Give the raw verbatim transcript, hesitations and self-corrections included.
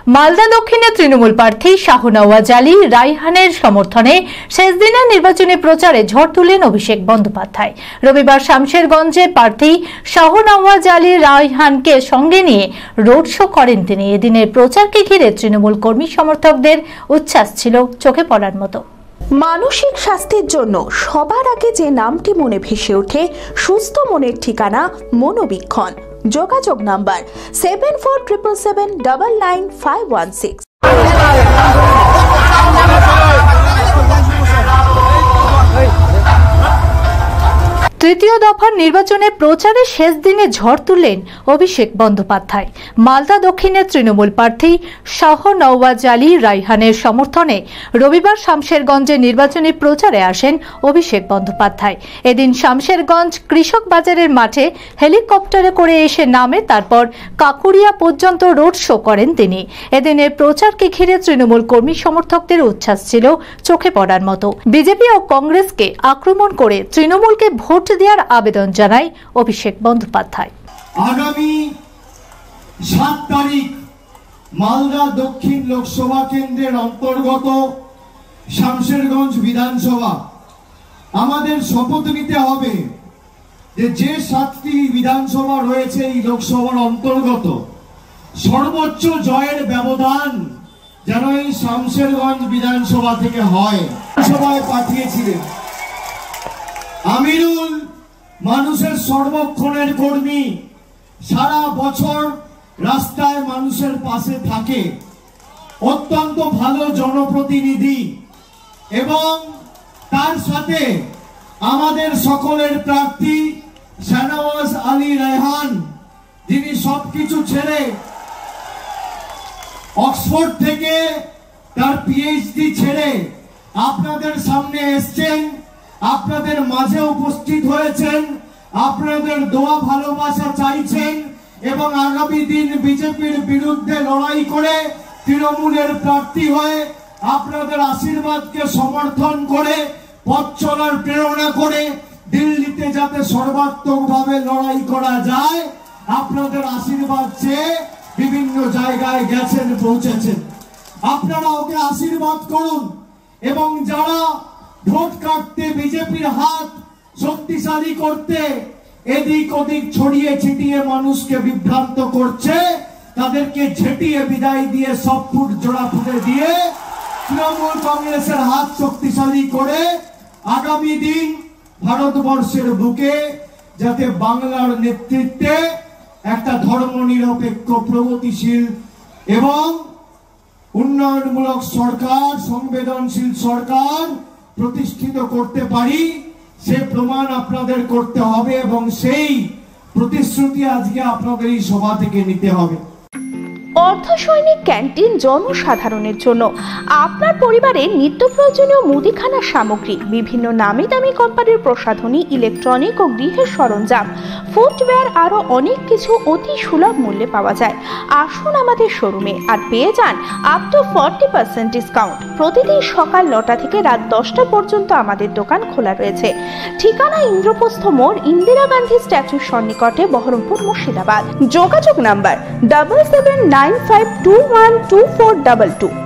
মালদা দক্ষিণে তৃণমূল প্রার্থী শাহনওয়াজ আলী রায়হানের সমর্থনে শেষ দিনের নির্বাচনী প্রচারে ঝড় তুললেন অভিষেক বন্দ্যোপাধ্যায়। রবিবার শামশেরগঞ্জে প্রার্থী শাহনওয়াজ আলী রায়হানকে সঙ্গে নিয়ে রোড শো করেন তিনি। এদিনের প্রচারকে ঘিরে তৃণমূল কর্মী সমর্থকদের উচ্ছ্বাস ছিল চোখে পড়ার মতো। মানসিক স্বাস্থ্যের জন্য সবার আগে যে নামটি মনে ভেসে ওঠে, সুস্থ মনের ঠিকানা মনোবীক্ষণ। যোগাযোগ number seven four triple seven double nine five one six. তৃতীয় দফার নির্বাচনে প্রচারে শেষ দিনে ঝড় তুললেন অভিষেক বন্দ্যোপাধ্যায়। মালদা দক্ষিণের তৃণমূল প্রার্থী শাহনওয়াজ আলী রায়হানের সমর্থনে রবিবার শামশেরগঞ্জে নির্বাচনী প্রচারে আসেন অভিষেক বন্দ্যোপাধ্যায়। এদিন শামশেরগঞ্জ কৃষক বাজারের মাঠে হেলিকপ্টারে করে এসে নামে, তারপর কাকুরিয়া পর্যন্ত রোড শো করেন তিনি। এদিনের প্রচারকে ঘিরে তৃণমূল কর্মী সমর্থকদের উচ্ছ্বাস ছিল চোখে পড়ার মতো। বিজেপি ও কংগ্রেসকে আক্রমণ করে তৃণমূলকে ভোট দেওয়ার আবেদন জানায় অভিষেক বন্দ্যোপাধ্যায়। আগামী সাত তারিখ মালদা দক্ষিণ লোকসভা কেন্দ্রের অন্তর্গত শামশেরগঞ্জ বিধানসভা আমাদের শপথ নিতে হবে যে যে সাতটি বিধানসভা রয়েছে এই লোকসভার অন্তর্গত সর্বোচ্চ জয়ের ব্যবধান যেন এই শামশেরগঞ্জ বিধানসভা থেকে হয়। সভায় পাঠিয়েছিলেন আমিরুল, মানুষের সর্বক্ষণের কর্মী, সারা বছর রাস্তায় মানুষের পাশে থাকে, অত্যন্ত ভালো জনপ্রতিনিধি, এবং তার সাথে আমাদের সকলের প্রার্থী শাহনওয়াজ আলী রায়হান, যিনি সবকিছু ছেড়ে অক্সফোর্ড থেকে তার পিএইচডি ছেড়ে আপনাদের সামনে এসছেন, আপনাদের মাঝে উপস্থিত হয়েছেন, আপনাদের দোয়া ভালোবাসা চাইছেন এবং আগামী দিন বিজেপির বিরুদ্ধে লড়াই করে তৃণমূলের প্রার্থী হয়ে আপনাদের আশীর্বাদকে সমর্থন করে পথ চলার প্রেরণা করে দিল্লিতে যাতে সর্বাত্মকভাবে লড়াই করা যায়, আপনাদের আশীর্বাদ চেয়ে বিভিন্ন জায়গায় গেছেন, পৌঁছেছেন। আপনারা ওকে আশীর্বাদ করুন এবং যারা ভোট কাটতে বিজেপির হাত শক্তিশালী করতে এদিক ওদিক ছড়িয়ে ছিটিয়ে মানুষকে বিভ্রান্ত করছে, তাদেরকে ঝেঁটিয়ে বিদায় দিয়ে সব ফুট জোড়া ফুটে দিয়ে তৃণমূল কংগ্রেসের হাত শক্তিশালী করে আগামী দিন ভারতবর্ষের বুকে যাতে বাংলার নেতৃত্বে একটা ধর্মনিরপেক্ষ, প্রগতিশীল এবং উন্নয়নমূলক সরকার, সংবেদনশীল সরকার প্রতিষ্ঠিত করতে পারি, সে প্রমাণ আপনাদের করতে হবে এবং সেই প্রতিশ্রুতি আজকে আপনাদের এই সভা থেকে নিতে হবে। অর্ধ সৈনিক ক্যান্টিন জনসাধারণের জন্য আপনার পরিবারের নিত্য প্রয়োজনীয় মুদিখানা সামগ্রী, বিভিন্ন নামি দামি কোম্পানির প্রসাধনী, ইলেকট্রনিক ও গৃহের সরঞ্জাম, ফুটওয়্যার, আরও অনেক কিছু অতি সুলভ মূল্যে পাওয়া যায়। আসুন আমাদের শোরুমে আর পেয়ে যান up to forty percent discount. প্রতিদিন সকাল নটা থেকে রাত দশটা পর্যন্ত আমাদের দোকান খোলা রয়েছে। ঠিকানা ইন্দ্রপ্রস্থ মোড়, ইন্দিরা গান্ধী স্ট্যাচুর সন্নিকটে, বহরমপুর, মুর্শিদাবাদ। যোগাযোগ number double seven nine five two one two four double two.